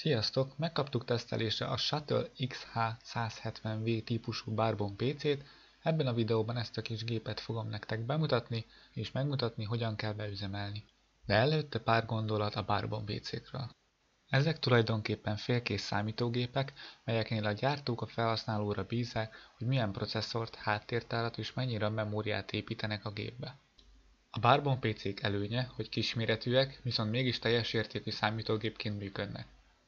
Sziasztok! Megkaptuk tesztelésre a Shuttle XH170V típusú Barbon PC-t, ebben a videóban ezt a kis gépet fogom nektek bemutatni, és megmutatni, hogyan kell beüzemelni. De előtte pár gondolat a Barbon PC-kről. Ezek tulajdonképpen félkész számítógépek, melyeknél a gyártók a felhasználóra bízzák, hogy milyen processzort, háttértárat és mennyire memóriát építenek a gépbe. A Barbon PC-k előnye, hogy kisméretűek, viszont mégis teljes értékű számítógépként működnek.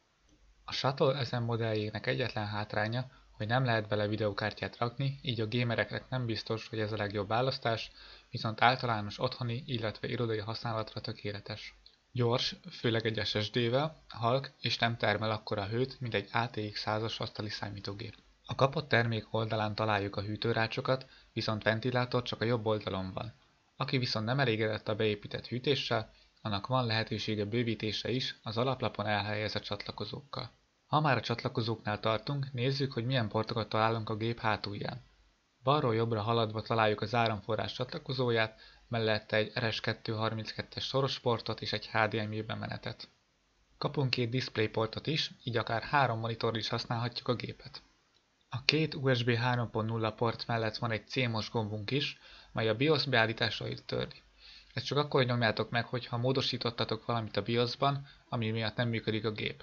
A Shuttle ezen modelljének egyetlen hátránya, hogy nem lehet bele videókártyát rakni, így a gamereknek nem biztos, hogy ez a legjobb választás, viszont általános otthoni, illetve irodai használatra tökéletes. Gyors, főleg egy SSD-vel, halk és nem termel akkora hőt, mint egy ATX 100-as asztali számítógép. A kapott termék oldalán találjuk a hűtőrácsokat, viszont ventilátor csak a jobb oldalon van. Aki viszont nem elégedett a beépített hűtéssel, annak van lehetősége bővítésre is az alaplapon elhelyezett csatlakozókkal. Ha már a csatlakozóknál tartunk, nézzük, hogy milyen portokat találunk a gép hátulján. Balról jobbra haladva találjuk az áramforrás csatlakozóját, mellette egy RS232-es szoros portot és egy HDMI bemenetet. Kapunk két display portot is, így akár 3 monitorral is használhatjuk a gépet. A két USB 3.0 port mellett van egy CMOS gombunk is, mely a BIOS beállításait törli. Ezt csak akkor nyomjátok meg, hogyha módosítottatok valamit a BIOS-ban, ami miatt nem működik a gép.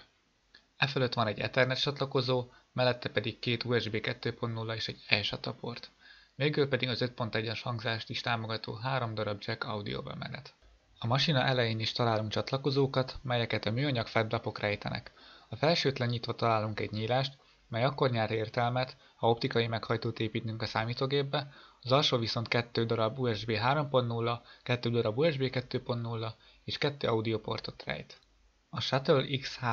E fölött van egy Ethernet csatlakozó, mellette pedig két USB 2.0 és egy eSATA port. Végül pedig az 5.1-es hangzást is támogató 3 darab jack audio bemenet. A masina elején is találunk csatlakozókat, melyeket a műanyag fedlapok rejtenek. A felsőt lenyitva találunk egy nyílást, mely akkor nyer értelmet, ha optikai meghajtót építünk a számítógépbe, az alsó viszont 2 darab USB 3.0, 2 darab USB 2.0 és 2 audio portot rejt. A Shuttle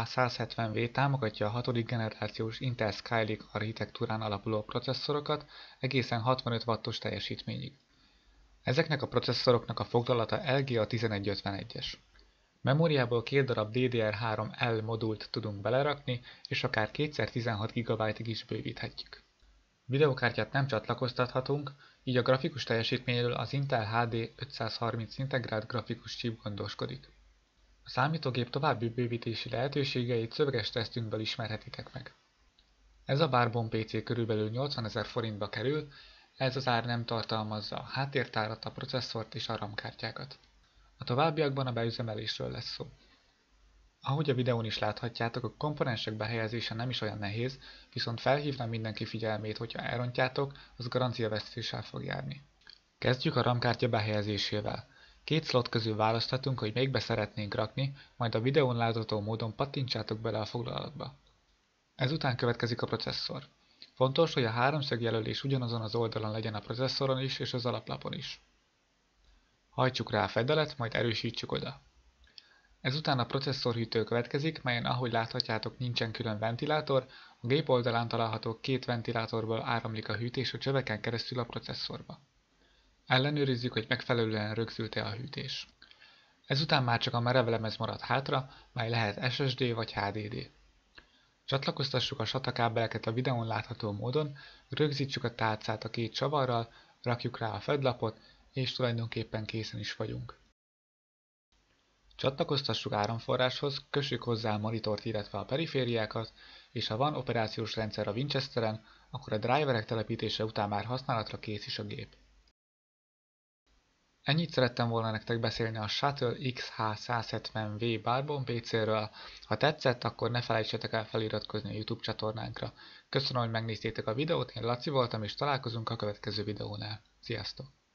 XH170V támogatja a 6. generációs Intel Skylake architektúrán alapuló processzorokat egészen 65 wattos teljesítményig. Ezeknek a processzoroknak a foglalata LGA 1151-es. Memóriából 2 darab DDR3L modult tudunk belerakni, és akár 2x16 GB-ig is bővíthetjük. Videokártyát nem csatlakoztathatunk, így a grafikus teljesítményről az Intel HD 530 integrált grafikus chip gondoskodik. A számítógép további bővítési lehetőségeit szöveges tesztünkből ismerhetitek meg. Ez a Barbon PC körülbelül 80 000 forintba kerül, ez az ár nem tartalmazza a háttértárat, a processzort és a RAM kártyákat. A továbbiakban a beüzemelésről lesz szó. Ahogy a videón is láthatjátok, a komponensek behelyezése nem is olyan nehéz, viszont felhívnám mindenki figyelmét, hogyha elrontjátok, az garanciavesztéssel fog járni. Kezdjük a RAM kártya behelyezésével. 2 slot közül választhatunk, hogy melyikbe szeretnénk rakni, majd a videón látható módon pattintsátok bele a foglalatba. Ezután következik a processzor. Fontos, hogy a háromszög jelölés ugyanazon az oldalon legyen a processzoron is és az alaplapon is. Hajtsuk rá a fedelet, majd erősítsük oda. Ezután a processzorhűtő következik, melyen ahogy láthatjátok nincsen külön ventilátor, a gép oldalán található 2 ventilátorból áramlik a hűtés a csöveken keresztül a processzorba. Ellenőrizzük, hogy megfelelően rögzült-e a hűtés. Ezután már csak a merevlemez marad hátra, mely lehet SSD vagy HDD. Csatlakoztassuk a SATA kábeleket a videón látható módon, rögzítsük a tálcát a 2 csavarral, rakjuk rá a fedlapot, és tulajdonképpen készen is vagyunk. Csatlakoztassuk áramforráshoz, kössük hozzá a monitort, illetve a perifériákat, és ha van operációs rendszer a Winchesteren, akkor a driverek telepítése után már használatra kész is a gép. Ennyit szerettem volna nektek beszélni a Shuttle XH170V Barbon PC-ről. Ha tetszett, akkor ne felejtsetek el feliratkozni a YouTube csatornánkra. Köszönöm, hogy megnéztétek a videót, én Laci voltam, és találkozunk a következő videónál. Sziasztok!